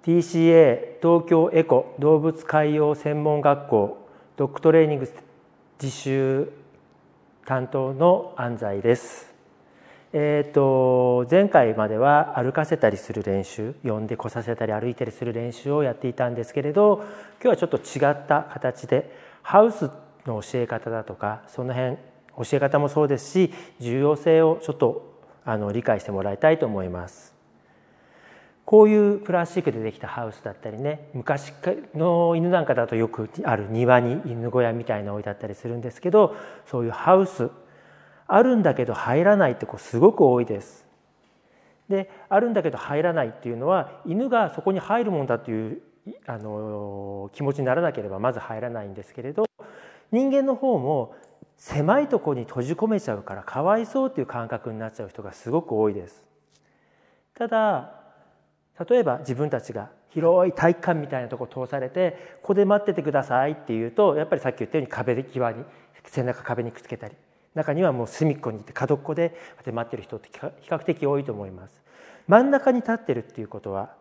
TCA 東京エコ動物海洋専門学校ドッグトレーニング実習担当の安西です。前回までは歩かせたりする練習、呼んでこさせたり歩いたりする練習をやっていたんですけれど、今日はちょっと違った形でハウスの教え方だとか、その辺教え方もそうですし、重要性をちょっと理解してもらいたいと思います。こういうプラスチックでできたハウスだったりね、昔の犬なんかだとよくある庭に犬小屋みたいなの置いてあったりするんですけど、そういうハウスあるんだけど入らないってすごく多いです。で、あるんだけど入らないっていうのは、犬がそこに入るもんだという気持ちにならなければまず入らないんですけれど、人間の方も狭いところに閉じ込めちゃうからかわいそうっていう感覚になっちゃう人がすごく多いです。ただ例えば自分たちが広い体育館みたいなところを通されて、ここで待っててくださいっていうと、やっぱりさっき言ったように壁際に背中壁にくっつけたり、中にはもう隅っこにいて角っこで待ってる人って比較的多いと思います。真ん中に立ってるっていうことは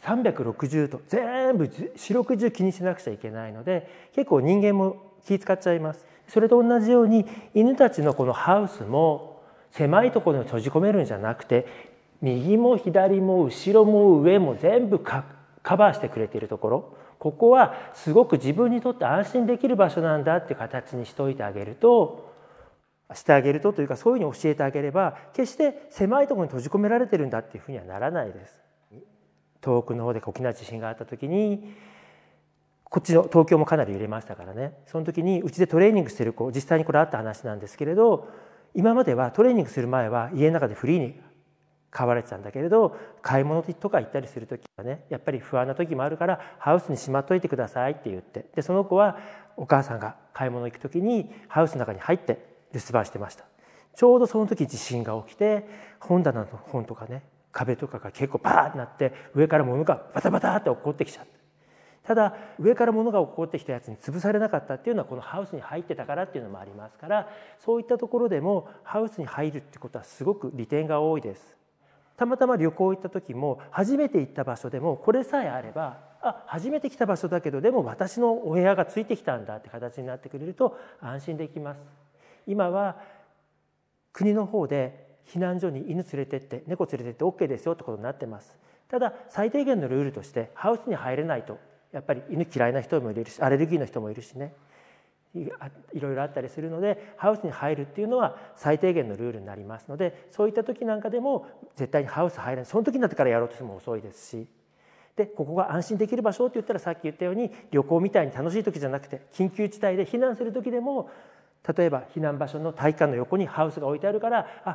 360度全部四六時気にしなくちゃいけないので、結構人間も気使っちゃいます。それと同じように犬たちのこのハウスも狭いところに閉じ込めるんじゃなくて、右も左も後ろも上も全部カバーしてくれているところ、ここはすごく自分にとって安心できる場所なんだっていう形にしてあげるとというか、そういうふうに教えてあげれば、決して狭いところに閉じ込められてるんだっていうふうにはならないです。遠くの方で大きな地震があった時に、こっちの東京もかなり揺れましたからね、その時にうちでトレーニングしてる子、実際にこれあった話なんですけれど、今まではトレーニングする前は家の中でフリーに飼われてたんだけれど、買い物とか行ったりする時はね、やっぱり不安な時もあるからハウスにしまっといてくださいって言って、でその子はお母さんが買い物行く時にハウスの中に入って留守番してました。ちょうどその時地震が起きて、本棚の本とかね、壁とかが結構バーってなって、上から物がバタバタって落っこってきちゃった。ただ上から物が落っこってきたやつに潰されなかったっていうのは、このハウスに入ってたからっていうのもありますから、そういったところでもハウスに入るってことはすごく利点が多いです。たまたま旅行行った時も、初めて行った場所でもこれさえあれば、初めて来た場所だけどでも私のお部屋がついてきたんだって形になってくれると安心できます。今は国の方で避難所に犬連れてって猫連れてって OK ですよってことになってます。ただ最低限のルールとして、ハウスに入れないとやっぱり犬嫌いな人もいるし、アレルギーの人もいるしね、いろいろあったりするので、ハウスに入るっていうのは最低限のルールになりますので、そういった時なんかでも絶対にハウス入れない、その時になってからやろうとしても遅いですし、でここが安心できる場所って言ったら、さっき言ったように旅行みたいに楽しい時じゃなくて、緊急事態で避難する時でも、例えば避難場所の体育館の横にハウスが置いてあるから、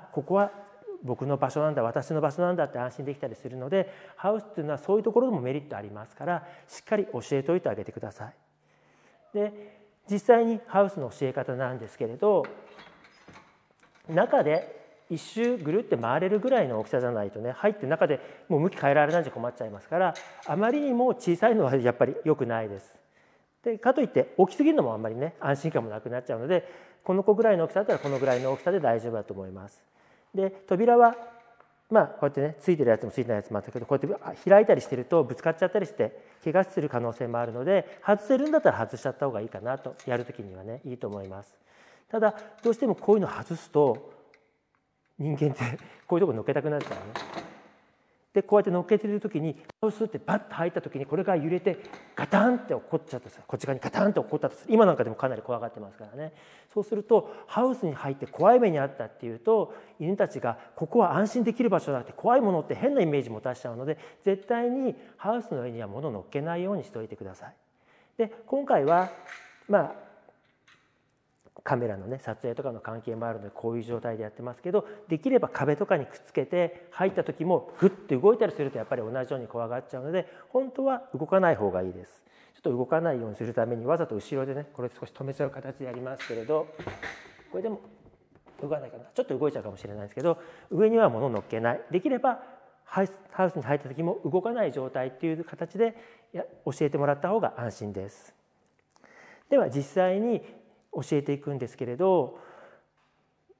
ここは僕の場所なんだ、私の場所なんだって安心できたりするので、ハウスっていうのはそういうところでもメリットありますから、しっかり教えておいてあげてください。で実際にハウスの教え方なんですけれど、中で一周ぐるって回れるぐらいの大きさじゃないとね、入って中でもう向き変えられないんじゃ困っちゃいますから、あまりにも小さいのはやっぱり良くないです。でかといって大きすぎるのもあんまりね、安心感もなくなっちゃうので、この子ぐらいの大きさだったらこのぐらいの大きさで大丈夫だと思います。で扉はこうやってね、ついてるやつもついてないやつもあったけど、こうやって開いたりしてるとぶつかっちゃったりして怪我する可能性もあるので、外せるんだったら外しちゃった方がいいかなと、やるときにはね、いいと思います。ただどうしてもこういうの外すと、人間ってこういうとこ乗っけたくなるからね。でこうやって乗っけてる時に、ハウスってバッと入った時にこれが揺れてガタンって落っこっちゃったとする、こっち側にガタンって落っこったとする。今なんかでもかなり怖がってますからね。そうするとハウスに入って怖い目にあったっていうと、犬たちがここは安心できる場所だって、怖いものって変なイメージ持たしちゃうので、絶対にハウスの上には物を乗っけないようにしておいてください。で今回はカメラのね、撮影とかの関係もあるのでこういう状態でやってますけど、できれば壁とかにくっつけて入った時もグッて動いたりするとやっぱり同じように怖がっちゃうので、本当は動かない方がいいです。ちょっと動かないようにするためにわざと後ろでね、これ少し止めちゃう形でやりますけれど、これでも動かないかな、ちょっと動いちゃうかもしれないですけど、上には物を乗っけない、できればハウスに入った時も動かない状態っていう形で教えてもらった方が安心です。では実際に教えていくんですけれど、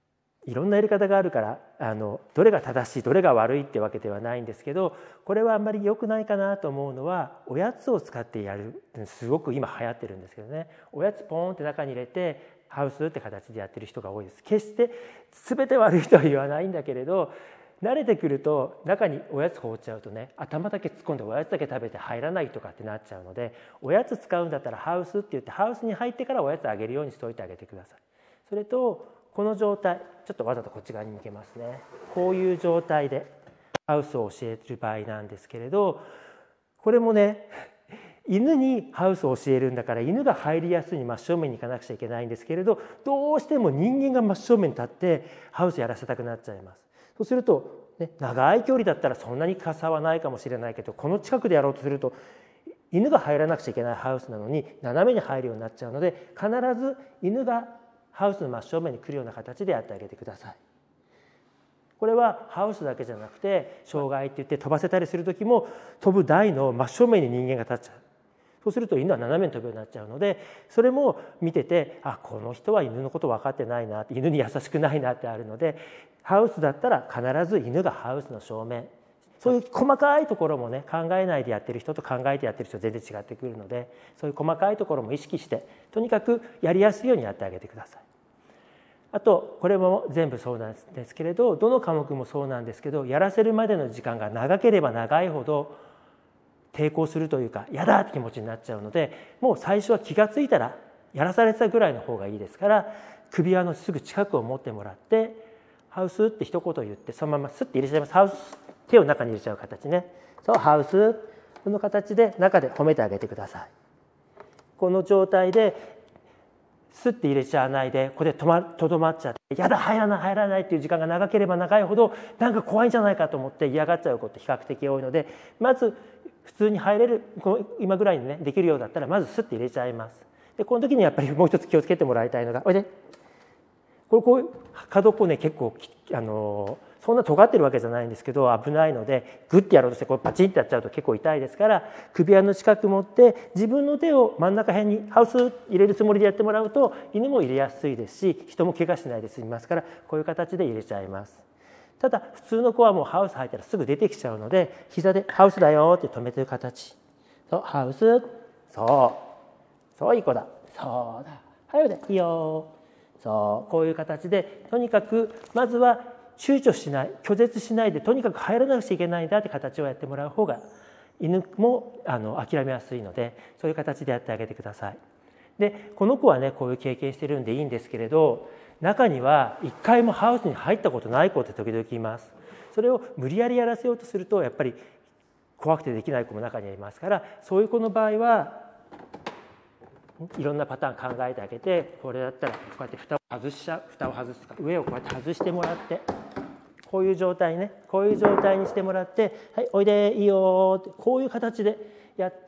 いろんなやり方があるからどれが正しいどれが悪いってわけではないんですけど、これはあんまり良くないかなと思うのは、おやつを使ってやる、すごく今流行ってるんですけどね、おやつポーンって中に入れてハウスって形でやってる人が多いです。決して全て悪いとは言わないんだけれど、慣れてくると中におやつ放っちゃうとね、頭だけ突っ込んでおやつだけ食べて入らないとかってなっちゃうので、おやつ使うんだったらハウスって言ってハウスに入ってからおやつあげるようにしておいてあげてください。それとこの状態、ちょっとわざとこっち側に向けますね。こういう状態でハウスを教える場合なんですけれど、これもね、犬にハウスを教えるんだから犬が入りやすいに真正面に行かなくちゃいけないんですけれど、どうしても人間が真正面に立ってハウスやらせたくなっちゃいます。そうすると、ね、長い距離だったらそんなに差はないかもしれないけど、この近くでやろうとすると犬が入らなくちゃいけないハウスなのに斜めに入るようになっちゃうので、必ず犬がハウスの真正面に来るような形でやってあげてください。これはハウスだけじゃなくて、障害って言って飛ばせたりする時も飛ぶ台の真正面に人間が立っちゃう。そうすると犬は斜めに飛ぶようになっちゃうので、それも見てて、あ、この人は犬のこと分かってないなって、犬に優しくないなってあるので、ハウスだったら必ず犬がハウスの正面、そういう細かいところもね、考えないでやってる人と考えてやってる人は全然違ってくるので、そういう細かいところも意識してとにかくやりやすいようにやってあげてください。あとこれも全部そうなんですけれど、どの科目もそうなんですけど、やらせるまでの時間が長ければ長いほど抵抗するというか、嫌だって気持ちになっちゃうので、もう最初は気がついたらやらされてたぐらいの方がいいですから、首輪のすぐ近くを持ってもらって、ハウスって一言言って、そのままスッて入れちゃいます。ハウス、手を中に入れちゃう形ね。そう、ハウス、この形で中で褒めてあげてください。この状態でスッて入れちゃわないで、ここでとどまっちゃって、やだ入らない入らないっていう時間が長ければ長いほど、なんか怖いんじゃないかと思って嫌がっちゃうこと比較的多いので、まず普通に入れる、今ぐらいにねできるようだったらまずスッて入れちゃいます。でこの時にやっぱりもう一つ気をつけてもらいたいのが、これでこういう角っこね、結構そんな尖ってるわけじゃないんですけど危ないので、グッてやろうとしてこうパチンってやっちゃうと結構痛いですから、首輪の近く持って自分の手を真ん中辺にハウス入れるつもりでやってもらうと、犬も入れやすいですし人も怪我しないで済みますから、こういう形で入れちゃいます。ただ普通の子はもうハウス入ったらすぐ出てきちゃうので、膝でハウスだよって止めてる形、そうハウス、そういい子だ、そうだ、はいでいいよ、そうこういう形で、とにかくまずは躊躇しない、拒絶しないで、とにかく入らなくちゃいけないんだって形をやってもらう方が犬も諦めやすいので、そういう形でやってあげてください。でこの子はねこういう経験してるんでいいんですけれど、中には一回もハウスに入ったことない子って時々います。それを無理やりやらせようとするとやっぱり怖くてできない子も中にはいますから、そういう子の場合はいろんなパターン考えてあげて、これだったらこうやって蓋を外すか、上をこうやって外してもらって、こういう状態ね、こういう状態にしてもらって、はいおいでいいよって、こういう形でやって、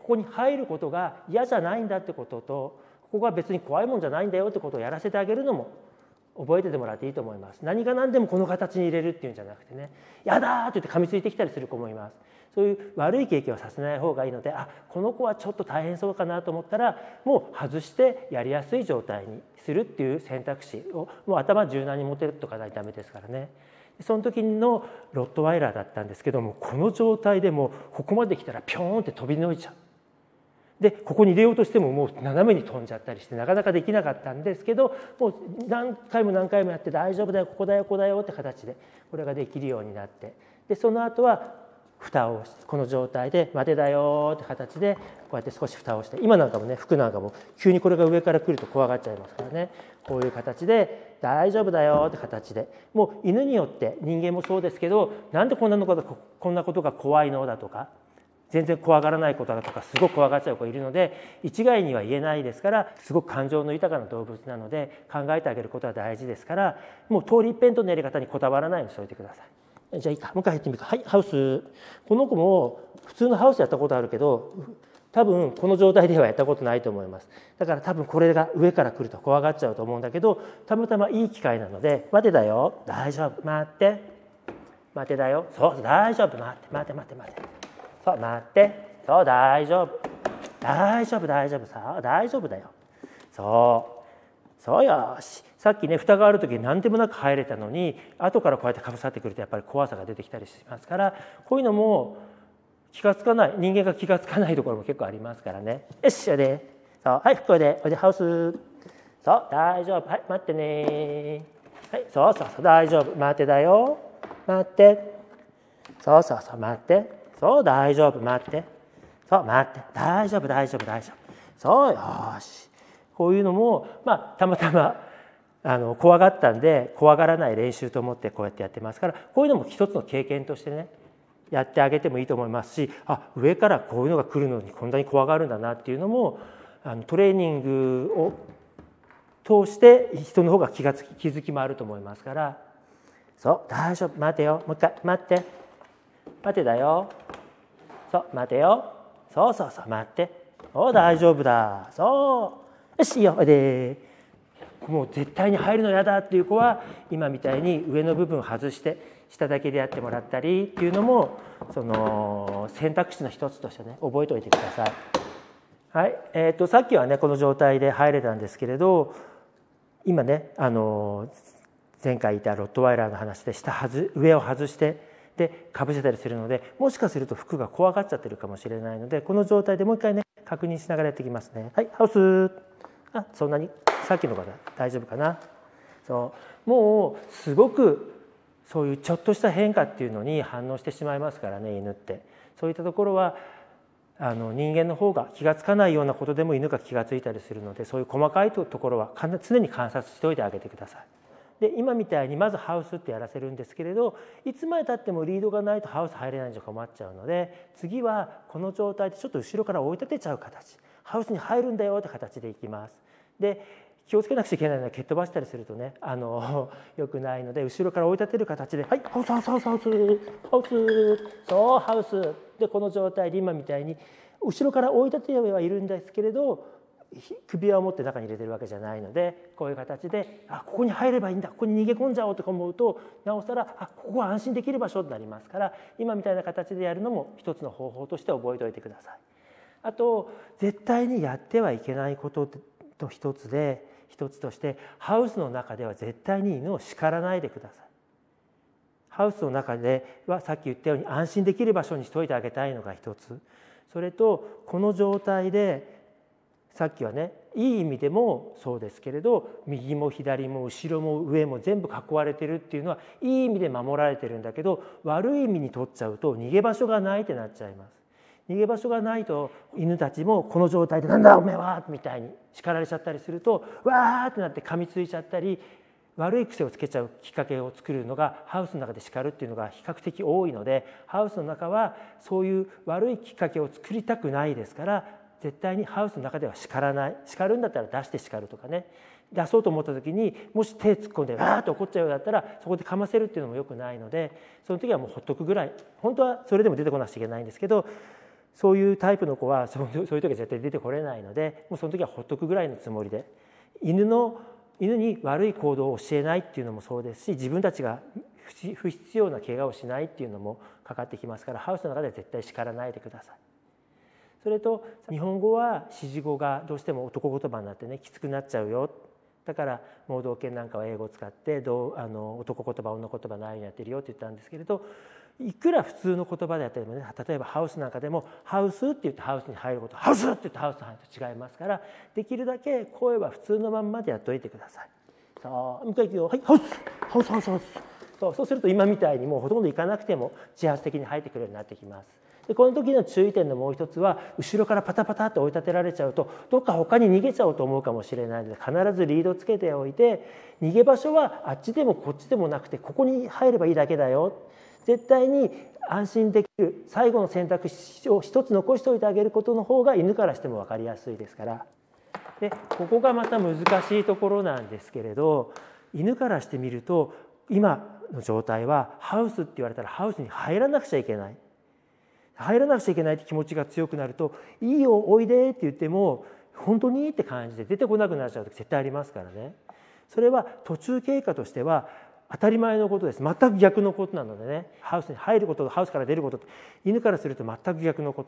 ここに入ることが嫌じゃないんだってことと、ここが別に怖いもんじゃないんだよってことをやらせてあげるのも覚えててもらっていいと思います。何が何でもこの形に入れるっていうんじゃなくてね、やだーって言って噛みついてきたりする子もいます。そういう悪い経験はさせない方がいいので、この子はちょっと大変そうかなと思ったら、もう外してやりやすい状態にするっていう選択肢をもう頭柔軟に持てるとかないとダメですからね。その時のロットワイラーだったんですけども、この状態でもここまで来たらピョーンって飛び抜いちゃう。でここに入れようとしてももう斜めに飛んじゃったりしてなかなかできなかったんですけど、もう何回も何回もやって大丈夫だよ、ここだよここだよって形でこれができるようになって、でその後は蓋をしてこの状態で待てだよって形でこうやって少し蓋をして、今なんかもね服なんかも急にこれが上から来ると怖がっちゃいますからね、こういう形で大丈夫だよって形で、もう犬によって人間もそうですけど、なんでこんなことが怖いのだとか、全然怖がらないことだとかすごく怖がっちゃう子いるので、一概には言えないですから、すごく感情の豊かな動物なので考えてあげることは大事ですから、もう通り一遍とのやり方にこだわらないようにしておいてください。じゃあいいか、もう一回入ってみるか。はい、ハウス。この子も普通のハウスやったことあるけど、多分この状態ではやったことないと思います。だから多分これが上から来ると怖がっちゃうと思うんだけど、たまたまいい機会なので、待てだよ、大丈夫、待って、待てだよ、そう大丈夫、待って待って待って待って、そう待って、そう大丈夫、大丈夫大丈夫、さあ大丈夫だよ、そうそうよし。さっきね蓋がある時に何でもなく入れたのに後からこうやってかぶさってくるとやっぱり怖さが出てきたりしますから、こういうのも気がつかない人間が気がつかないところも結構ありますからね。よし、でそうはいこれでハウスそう大丈夫はい待ってねはいそう大丈夫待ってだよ待ってそう待ってそう大丈夫待ってそう待って大丈夫そうよし。こういうのもたまたま怖がったんで怖がらない練習と思ってこうやってやってますから、こういうのも一つの経験としてねやってあげてもいいと思いますし、上からこういうのが来るのにこんなに怖がるんだなっていうのもトレーニングを通して人の方が気づきもあると思いますから、そう大丈夫待てよもう一回待てだよそう待てよそう待ってお大丈夫だそうよしいいよでもう絶対に入るの嫌だっていう子は今みたいに上の部分を外して下だけでやってもらったりっていうのもその選択肢の一つとしてね覚えておいてください。はい、さっきはねこの状態で入れたんですけれど、今ね前回言ったロットワイラーの話で上を外してでかぶせたりするので、もしかすると服が怖がっちゃってるかもしれないので、この状態でもう一回ね確認しながらやっていきますね。はいハウスそんなにさっきの方大丈夫かな。そうもうすごくそういうちょっとした変化っていうのに反応してしまいますからね犬って。そういったところは人間の方が気がつかないようなことでも犬が気がついたりするので、そういう細かいところは常に観察しておいてあげてください。で今みたいにまずハウスってやらせるんですけれど、いつまでたってもリードがないとハウス入れないんじゃ困っちゃうので、次はこの状態でちょっと後ろから追い立てちゃう形、ハウスに入るんだよって形でいきます。で気をつけなくちゃいけないのは蹴っ飛ばしたりするとね良くないので、後ろから追い立てる形ではいハウスそうハウスで、この状態で今みたいに後ろから追い立ててはいるんですけれど首輪を持って中に入れてるわけじゃないので、こういう形でここに入ればいいんだ、ここに逃げ込んじゃおうとか思うと、なおさらここは安心できる場所になりますから、今みたいな形でやるのも一つの方法として覚えておいてください。あと絶対にやってはいけないことと一つとして、ハウスの中では絶対に犬を叱らないでください。ハウスの中ではさっき言ったように安心できる場所にしておいてあげたいのが一つ。それとこの状態でさっきはねいい意味でもそうですけれど、右も左も後ろも上も全部囲われてるっていうのはいい意味で守られてるんだけど、悪い意味に取っちゃうと逃げ場所がないってなっちゃいます。逃げ場所がないと犬たちもこの状態で「なんだおめえは!」みたいに叱られちゃったりするとわーってなって噛みついちゃったり、悪い癖をつけちゃうきっかけを作るのがハウスの中で叱るっていうのが比較的多いので、ハウスの中はそういう悪いきっかけを作りたくないですから、絶対にハウスの中では叱らない。叱るんだったら出して叱るとかね、出そうと思った時にもし手突っ込んでわーっと怒っちゃうようだったらそこで噛ませるっていうのも良くないので、その時はもうほっとくぐらい、本当はそれでも出てこなくちゃいけないんですけど、そういうタイプの子はそういう時は絶対出てこれないので、もうその時はほっとくぐらいのつもりで、犬に悪い行動を教えないっていうのもそうですし、自分たちが不必要な怪我をしないっていうのもかかってきますから、ハウスの中では絶対叱らないでください。それと日本語は指示語がどうしても男言葉になってねきつくなっちゃうよ。だから盲導犬なんかは英語を使って男言葉女言葉ないようにやってるよって言ったんですけれど、いくら普通の言葉でやってもね、例えばハウスなんかでもハウスって言ってハウスに入ること、ハウスって言ってハウスに入ると違いますから、できるだけ声は普通のまんまでやっといてください。さあもう一回いくよ。はいハウスハウスハウスハウス。そうすると今みたいにもうほとんど行かなくても自発的に入ってくるようになってきます。でこの時の注意点のもう一つは、後ろからパタパタって追い立てられちゃうとどっか他に逃げちゃおうと思うかもしれないので、必ずリードつけておいて、逃げ場所はあっちでもこっちでもなくてここに入ればいいだけだよ、絶対に安心できる最後の選択肢を一つ残しておいてあげることの方が犬からしても分かりやすいですから。でここがまた難しいところなんですけれど、犬からしてみると今の状態はハウスって言われたらハウスに入らなくちゃいけない。入らなくちゃいけないって気持ちが強くなると、いいよおいでって言っても本当にって感じで出てこなくなっちゃう時絶対ありますからね。それは途中経過としては当たり前のことです。全く逆のことなのでね、ハウスに入ることとハウスから出ることって犬からすると全く逆のこと。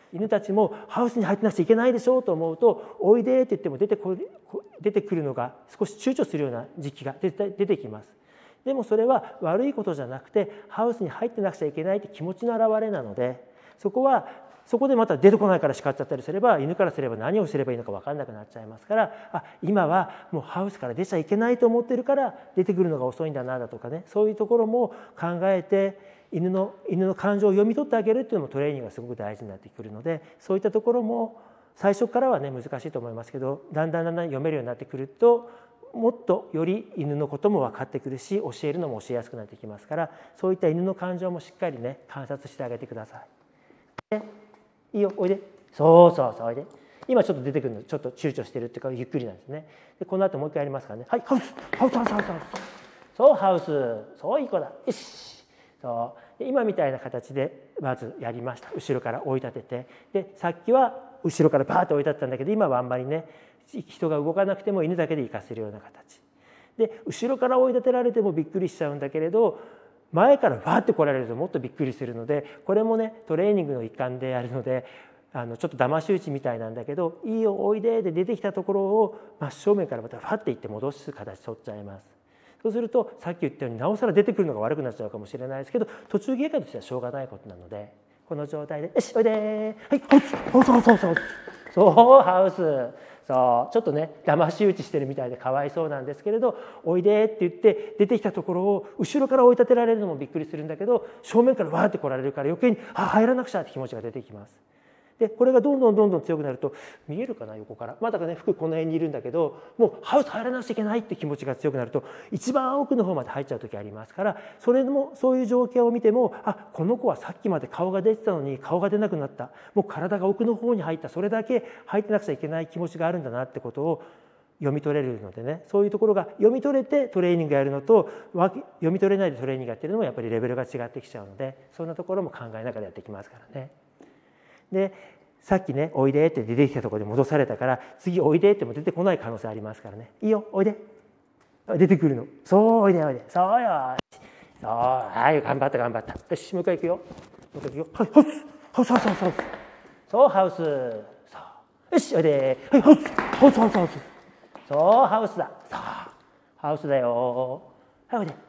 犬たちもハウスに入ってなくちゃいけないでしょうと思うとおいでって言っても出てくるのが少し躊躇するような時期が出てきます。でもそれは悪いことじゃなくてハウスに入ってなくちゃいけないって気持ちの表れなので、そこでまた出てこないから叱っちゃったりすれば犬からすれば何をすればいいのか分かんなくなっちゃいますから、今はもうハウスから出ちゃいけないと思ってるから出てくるのが遅いんだなだとかね、そういうところも考えて犬の感情を読み取ってあげるっていうのもトレーニングがすごく大事になってくるので、そういったところも最初からはね難しいと思いますけど、だんだん読めるようになってくるともっとより犬のことも分かってくるし教えるのも教えやすくなってきますから、そういった犬の感情もしっかりね観察してあげてください。いいよおいで、そうおいで。今ちょっと出てくるのちょっと躊躇してるっていうかゆっくりなんですね。でこの後もう一回やりますからね。はい、ハウスそうハウス、そういい子だ、よし。そう今みたいな形でまずやりました。後ろから追い立てて、でさっきは後ろからバーッと追い立てたんだけど、今はあんまりね人が動かなくても犬だけで行かせるような形で、後ろから追い立てられてもびっくりしちゃうんだけれど前からバーッて来られるともっとびっくりするので、これもねトレーニングの一環でやるのでちょっと騙し討ちみたいなんだけど、いいよおいでで出てきたところを真正面からまたファッていって戻す形取っちゃいます。そうするとさっき言ったようになおさら出てくるのが悪くなっちゃうかもしれないですけど、途中経過としてはしょうがないことなので、この状態でよしおいで、はいハウスそうハウス、そうちょっとね騙し討ちしてるみたいでかわいそうなんですけれど、おいでって言って出てきたところを後ろから追い立てられるのもびっくりするんだけど、正面からわーって来られるから余計に入らなくちゃって気持ちが出てきます。でこれがどんどん強くなると、見えるかな横からまだね服この辺にいるんだけど、もうハウス入らなくちゃいけないって気持ちが強くなると一番奥の方まで入っちゃう時ありますから、そういう状況を見てもこの子はさっきまで顔が出てたのに顔が出なくなった、もう体が奥の方に入った、それだけ入ってなくちゃいけない気持ちがあるんだなってことを読み取れるのでね、そういうところが読み取れてトレーニングやるのと読み取れないでトレーニングやってるのもやっぱりレベルが違ってきちゃうので、そんなところも考えながらやってきますからね。でさっきねおいでって出てきたところで戻されたから、次おいでっても出てこない可能性ありますからね。いいよおいで、出てくるの、そうおいでそうよ、そうはい頑張ったよしもう一回いくよ、はいハウスそうハウス、そうよしおいで、はいハウスそうハウスだ、そうハウスだよ、はいおいで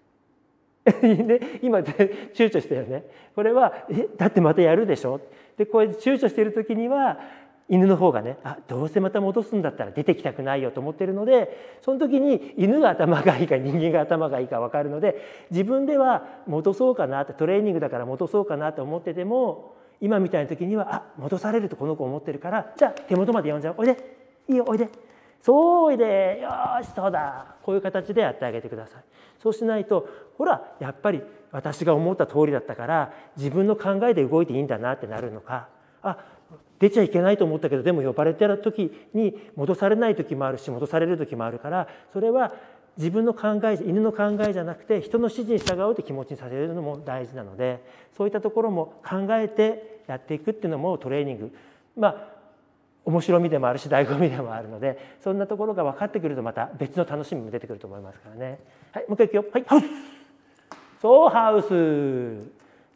ね、今躊躇したよね。これはだってまたやるでしょ。でこうやって躊躇している時には犬の方がねどうせまた戻すんだったら出てきたくないよと思ってるので、その時に犬が頭がいいか人間が頭がいいか分かるので、自分では戻そうかなってトレーニングだから戻そうかなと思ってても、今みたいな時には戻されるとこの子思ってるから、じゃあ手元まで呼んじゃう、おいでいいよおいで、そうおいで、よしそうだ、こういう形でやってあげてください。そうしないとほらやっぱり私が思った通りだったから自分の考えで動いていいんだなってなるのか、出ちゃいけないと思ったけどでも呼ばれてる時に戻されない時もあるし戻される時もあるから、それは自分の考え犬の考えじゃなくて人の指示に従うって気持ちにさせるのも大事なので、そういったところも考えてやっていくっていうのもトレーニング面白みでもあるし醍醐味でもあるので、そんなところが分かってくるとまた別の楽しみも出てくると思いますからね。はいもう一回いくよ、はいハウスそうハウス、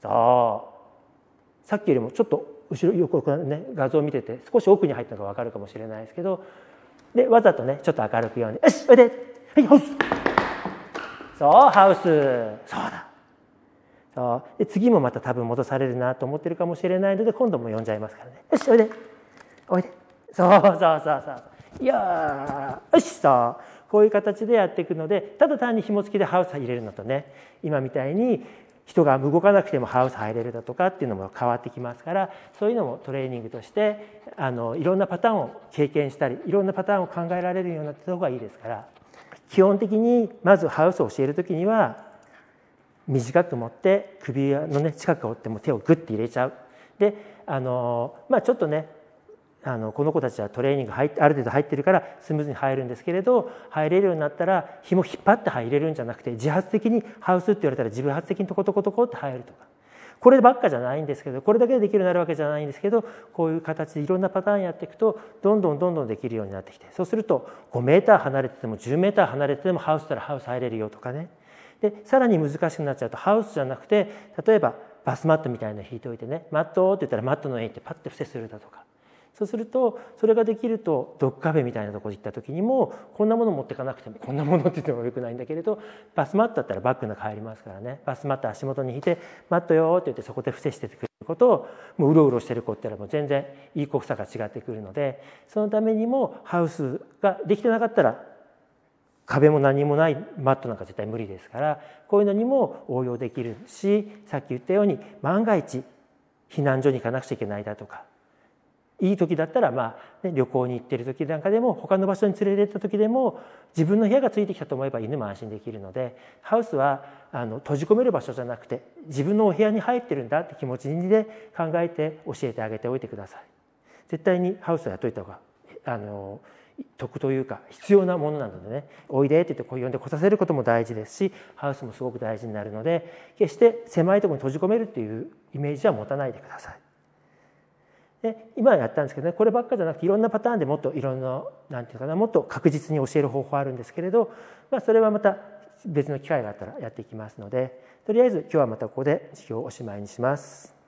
そうさっきよりもちょっと後ろ横ね画像を見てて少し奥に入ったのが分かるかもしれないですけど、でわざとねちょっと明るくようによしおいで、はいハウスそうハウス、そうだそうで次もまた多分戻されるなと思ってるかもしれないので今度も呼んじゃいますからね。よしおいでおいで、そういやよしそうこういう形でやっていくので、ただ単に紐付きでハウス入れるのとね、今みたいに人が動かなくてもハウス入れるだとかっていうのも変わってきますから、そういうのもトレーニングとしていろんなパターンを経験したりいろんなパターンを考えられるようになった方がいいですから、基本的にまずハウスを教える時には短く持って首のね近くを折っても手をグッて入れちゃう。でちょっとねこの子たちはトレーニングある程度入ってるからスムーズに入るんですけれど、入れるようになったら紐引っ張って入れるんじゃなくて自発的にハウスって言われたら自発的にトコトコトコって入るとか、こればっかじゃないんですけど、これだけでできるようになるわけじゃないんですけど、こういう形でいろんなパターンやっていくとどんどんできるようになってきて、そうすると5メーター離れてても10メーター離れててもハウス入れるよとかね。でさらに難しくなっちゃうとハウスじゃなくて例えばバスマットみたいなの引いておいてね、マットって言ったらマットの上に行ってパッて伏せするだとか、そうするとそれができるとドッグカフェみたいなところに行った時にもこんなもの持ってかなくても、こんなものって言ってもよくないんだけれど、バスマットだったらバッグの中入りますからね、バスマット足元に引いてマットよって言ってそこで伏せしてくることを、もううろうろしてる子っていうのはもう全然いい子さが違ってくるので、そのためにもハウスができてなかったら壁も何もないマットなんか絶対無理ですから、こういうのにも応用できるし、さっき言ったように万が一避難所に行かなくちゃいけないだとか、いい時だったら旅行に行ってる時なんかでも他の場所に連れて行った時でも自分の部屋がついてきたと思えば犬も安心できるので、ハウスは閉じ込める場所じゃなくて自分のお部屋に入ってるんだって気持ちで考えて教えてあげておいてください。絶対にハウスはやっといた方が得というか必要なものなのでね、おいでって言って呼んで来させることも大事ですし、ハウスもすごく大事になるので、決して狭いところに閉じ込めるっていうイメージは持たないでください。で今やったんですけどね、こればっかじゃなくていろんなパターンでもっといろんななんていうかな、もっと確実に教える方法あるんですけれど、それはまた別の機会があったらやっていきますので、とりあえず今日はまたここで授業をおしまいにします。